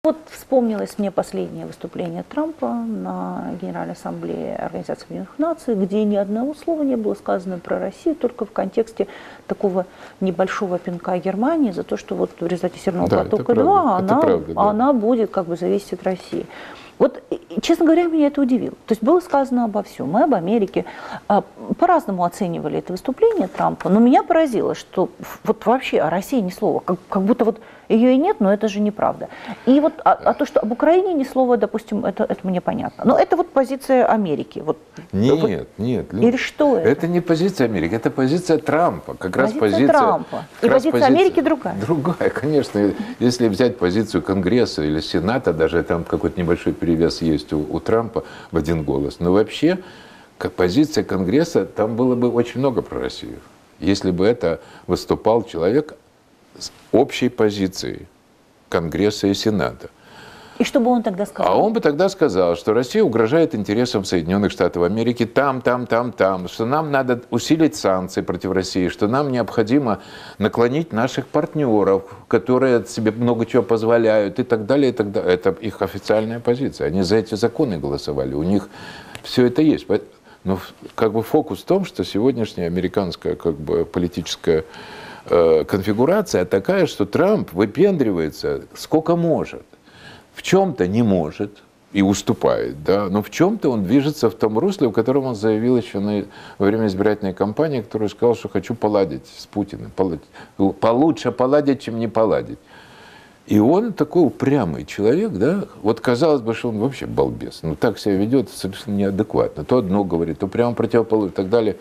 Вот вспомнилось мне последнее выступление Трампа на Генеральной Ассамблее Организации Объединенных Наций, где ни одного слова не было сказано про Россию, только в контексте такого небольшого пинка Германии за то, что вот в результате Северного потока-2 она будет как бы зависеть от России. Вот, честно говоря, меня это удивило. То есть было сказано обо всем. Мы об Америке по-разному оценивали это выступление Трампа, но меня поразило, что вот вообще о России ни слова. Как будто вот ее и нет, но это же неправда. И вот то, что об Украине ни слова, допустим, это мне понятно. Но это вот позиция Америки. Вот, нет. Или что это? Это не позиция Америки, это позиция Трампа. Как раз позиция Трампа. И позиция Америки другая. Другая, конечно. Если взять позицию Конгресса или Сената, даже там какой-то небольшой перевес есть у Трампа в один голос. Но вообще, как позиция Конгресса, там было бы очень много про Россию. Если бы это выступал человек с общей позицией Конгресса и Сената. И что бы он тогда сказал? А он бы тогда сказал, что Россия угрожает интересам Соединенных Штатов Америки там, что нам надо усилить санкции против России, что нам необходимо наклонить наших партнеров, которые себе много чего позволяют и так далее, и так далее. Это их официальная позиция. Они за эти законы голосовали, у них все это есть. Но как бы фокус в том, что сегодняшняя американская как бы политическая конфигурация такая, что Трамп выпендривается сколько может. В чем-то не может и уступает, да, но в чем-то он движется в том русле, в котором он заявил еще во время избирательной кампании, который сказал, что хочу поладить с Путиным, получше поладить, чем не поладить. И он такой упрямый человек, да, вот казалось бы, что он вообще балбес, но так себя ведет совершенно неадекватно. То одно говорит, то прямо противоположное и так далее.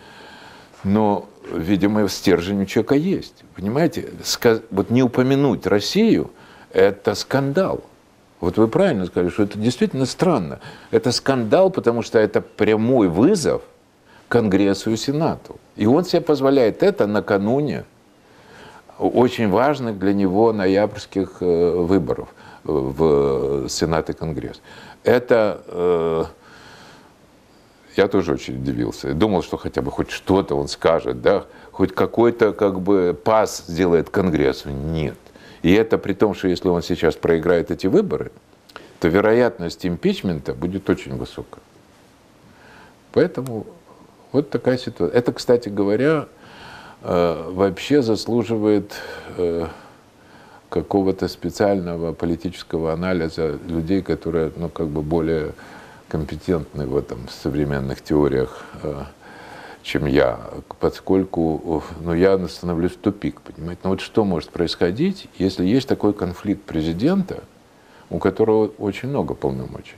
Но, видимо, стержень у человека есть. Понимаете, вот не упомянуть Россию – это скандал. Вот вы правильно сказали, что это действительно странно. Это скандал, потому что это прямой вызов Конгрессу и Сенату. И он себе позволяет это накануне очень важных для него ноябрьских выборов в Сенат и Конгресс. Это... Я тоже очень удивился. Я думал, что хотя бы хоть что-то он скажет, да? Хоть какой-то как бы пас сделает Конгрессу. Нет. И это при том, что если он сейчас проиграет эти выборы, то вероятность импичмента будет очень высокая. Поэтому вот такая ситуация. Это, кстати говоря, вообще заслуживает какого-то специального политического анализа людей, которые, ну, как бы более компетентны в этом в современных теориях, чем я, поскольку я становлюсь в тупик, понимаете. Но вот что может происходить, если есть такой конфликт президента, у которого очень много полномочий.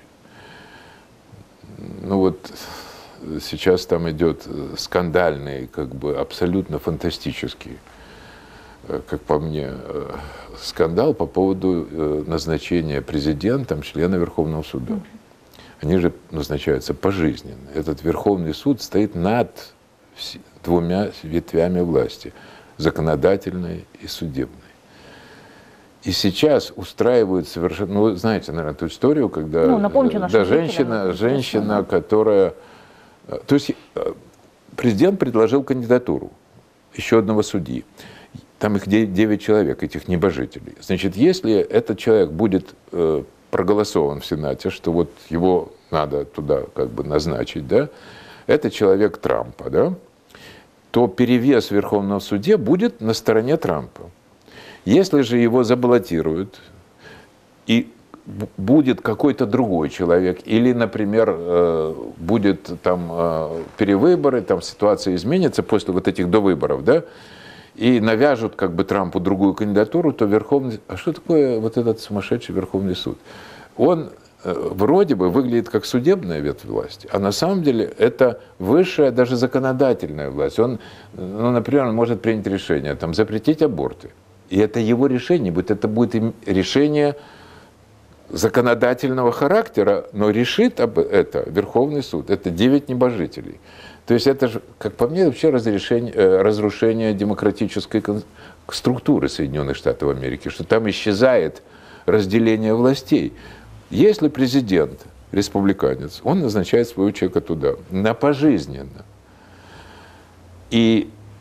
Ну вот сейчас там идет скандальный, как бы абсолютно фантастический, как по мне, скандал по поводу назначения президентом члена Верховного суда. Они же назначаются пожизненно. Этот Верховный суд стоит над двумя ветвями власти – законодательной и судебной. И сейчас устраивают совершенно... Ну, знаете, наверное, эту историю, когда женщина, которая... То есть президент предложил кандидатуру еще одного судьи. Там их 9 человек, этих небожителей. Значит, если этот человек будет... проголосован в Сенате, что вот его надо туда как бы назначить, да, это человек Трампа, да, то перевес в Верховном суде будет на стороне Трампа. Если же его забаллотируют, и будет какой-то другой человек, или, например, будет там перевыборы, там ситуация изменится после вот этих довыборов, да, и навяжут как бы Трампу другую кандидатуру, то Верховный... А что такое вот этот сумасшедший Верховный суд? Он вроде бы выглядит как судебная ветвь власти, а на самом деле это высшая, даже законодательная власть. Он, ну, например, он может принять решение, там, запретить аборты. И это его решение будет, это будет решение законодательного характера, но решит об это Верховный суд. Это 9 небожителей. То есть это же, как по мне, вообще разрушение демократической структуры Соединенных Штатов Америки, что там исчезает разделение властей. Если президент республиканец, он назначает своего человека туда, на пожизненно. И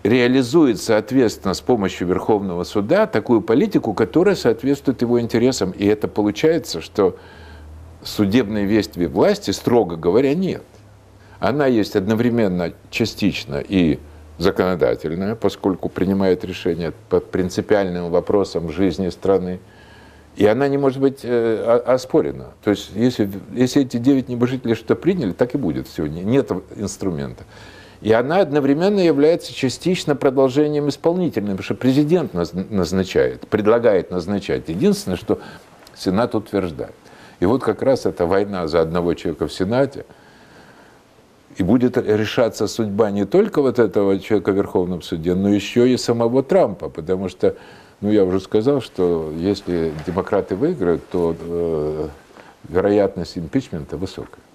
реализует, соответственно, с помощью Верховного суда такую политику, которая соответствует его интересам. И это получается, что судебной ветви власти, строго говоря, нет. Она есть одновременно частично и законодательная, поскольку принимает решения по принципиальным вопросам жизни страны. И она не может быть оспорена. То есть, если эти 9 небожителей что-то приняли, так и будет сегодня. Нет инструмента. И она одновременно является частично продолжением исполнительным, потому что президент назначает, предлагает назначать. Единственное, что Сенат утверждает. И вот как раз эта война за одного человека в Сенате, и будет решаться судьба не только вот этого человека в Верховном суде, но еще и самого Трампа, потому что, ну, я уже сказал, что если демократы выиграют, то вероятность импичмента высокая.